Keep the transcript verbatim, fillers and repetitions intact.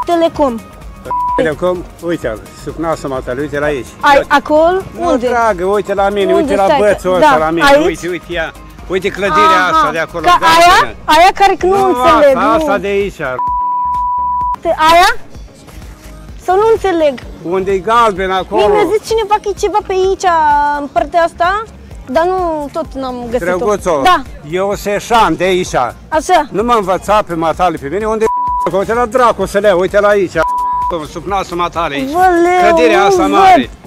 Telecom. Telecom, uite-l, sub nasul matale, uite la aici. Ai, acolo? Nu, Unde? dragă, uite la mine, Unde uite la stai? bățul Da, ăsta la mine, aici? uite, uite ea. Uite clădirea Aha, asta de acolo. Ca aia? galbenă. Aia care că nu, Nu, înțeleg. asta, nu. asta de aici. Te- Aia? Sau nu înțeleg? Unde e galben acolo? Mie mi-a zis cineva că e ceva pe aici, în partea asta, dar nu, tot n-am găsit-o. Drăguțo, Da, eu seșan de aici. așa. Nu m-a învățat pe matale pe mine, unde e uite la dracu să le uite la aici, sub nasul matale aici. Văleu, Clădirea nu asta văd. mare.